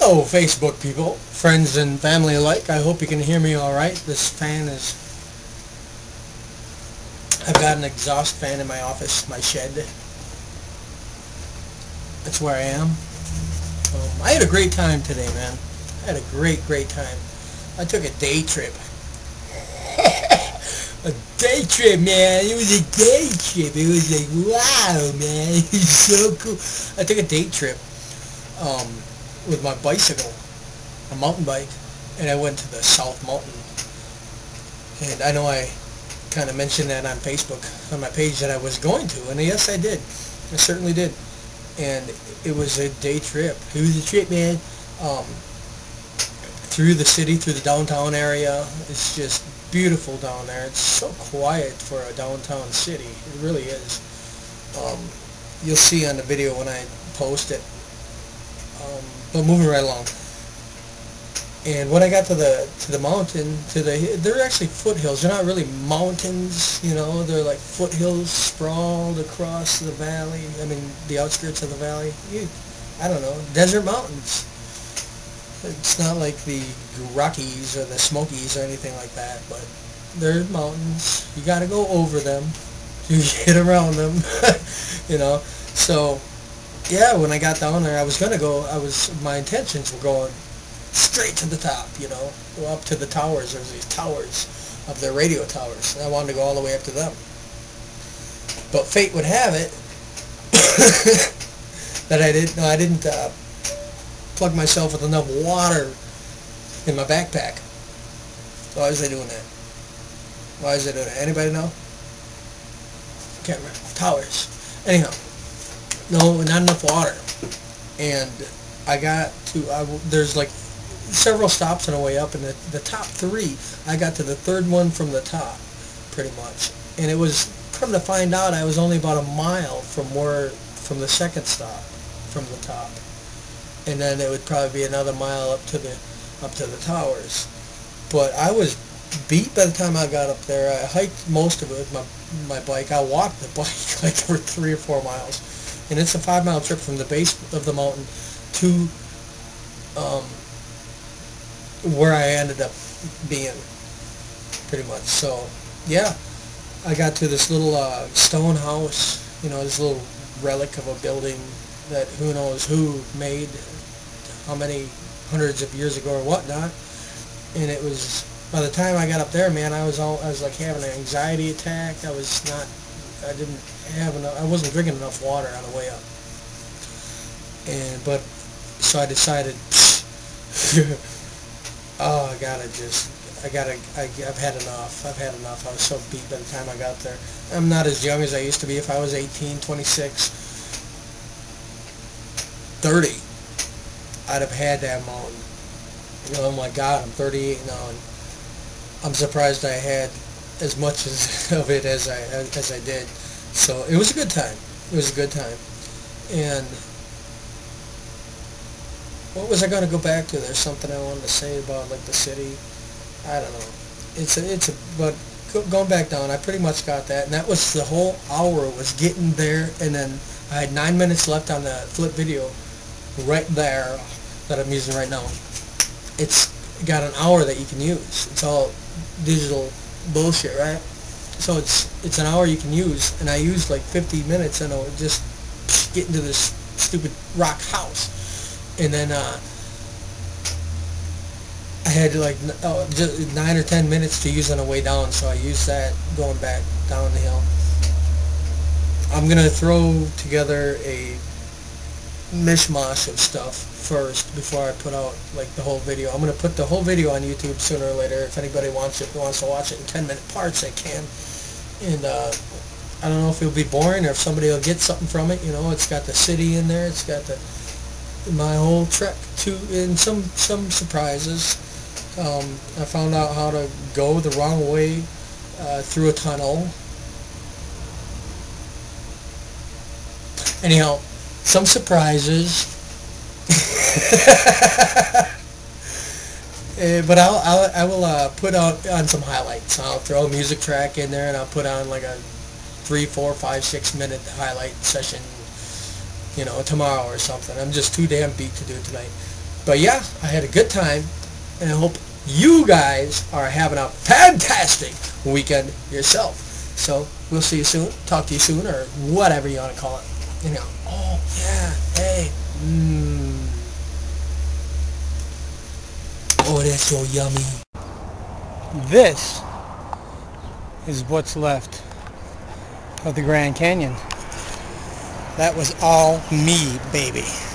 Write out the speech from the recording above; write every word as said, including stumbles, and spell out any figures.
Hello, Facebook people, friends and family alike. I hope you can hear me all right. This fan is... I've got an exhaust fan in my office, my shed. That's where I am. Um, I had a great time today, man. I had a great, great time. I took a day trip. A day trip, man. It was a day trip. It was like, wow, man. It was so cool. I took a day trip um, with my bicycle, a mountain bike, and I went to the South Mountain. And I know I kind of mentioned that on Facebook, on my page, that I was going to. And yes, I did. I certainly did. And it was a day trip. It was a trip, man. Um, through the city, through the downtown area. It's just beautiful down there. It's so quiet for a downtown city. It really is. Um, you'll see on the video when I post it. Um, but moving right along. And when I got to the to the mountain, to the they're actually foothills. They're not really mountains, you know. They're like foothills sprawled across the valley. I mean, the outskirts of the valley. You, I don't know, desert mountains. It's not like the Rockies or the Smokies or anything like that, but they're mountains. You got to go over them. You get around them, you know. So, yeah, when I got down there, I was gonna go. I was my intentions were going straight to the top, you know, go up to the towers. There's these towers of the radio towers, and I wanted to go all the way up to them. But fate would have it that I didn't. No, I didn't. Uh, plug myself with enough water in my backpack. Why is they doing that? Why is they doing that? Anybody know? Can't remember. Towers. Anyhow, no, not enough water. And I got to, I, there's like several stops on the way up, and the, the top three, I got to the third one from the top, pretty much. And it was, come to find out, I was only about a mile from where, from the second stop, from the top. And then it would probably be another mile up to the up to the towers. But I was beat by the time I got up there. I hiked most of it with my my bike. I walked the bike like for three or four miles, and it's a five mile trip from the base of the mountain to um, where I ended up being, pretty much. So yeah, I got to this little uh, stone house. You know, this little relic of a building that who knows who made, how many hundreds of years ago or whatnot. And it was, by the time I got up there, man, I was all, I was like having an anxiety attack. I was not, I didn't have enough, I wasn't drinking enough water on the way up. And, but, so I decided, oh, I gotta just, I gotta, I, I've had enough, I've had enough. I was so beat by the time I got there. I'm not as young as I used to be. If I was eighteen, twenty-six, thirty, I'd have had that mountain. You know, oh my God, I'm thirty-eight now, and I'm surprised I had as much as, of it as I as I did. So it was a good time. It was a good time. And what was I going to go back to? There's something I wanted to say about like the city. I don't know. It's a, it's a, but going back down, I pretty much got that, and that was the whole hour was getting there, and then I had nine minutes left on the flip video right there that I'm using right now. It's got an hour that you can use. It's all digital bullshit, right? So it's it's an hour you can use, and I used like fifty minutes, and I would just get into this stupid rock house, and then uh, I had like oh, just nine or ten minutes to use on the way down, so I used that going back down the hill. I'm gonna throw together a mishmash of stuff first before I put out like the whole video. I'm gonna put the whole video on YouTube sooner or later. If anybody wants it, wants to watch it in ten minute parts, they can. And uh, I don't know if it'll be boring or if somebody will get something from it. You know, it's got the city in there. It's got the my whole trek to, and some some surprises. Um, I found out how to go the wrong way uh, through a tunnel. Anyhow, some surprises. uh, but I'll, I'll I will uh, put out on some highlights. I'll throw a music track in there, and I'll put on like a three, four, five, six minute highlight session, you know, tomorrow or something. I'm just too damn beat to do it tonight. But yeah, I had a good time, and I hope you guys are having a fantastic weekend yourself. So we'll see you soon, talk to you soon, or whatever you want to call it. You know, oh yeah, hey, mmm. Oh, that's so yummy. This is what's left of the Grand Canyon. That was all me, baby.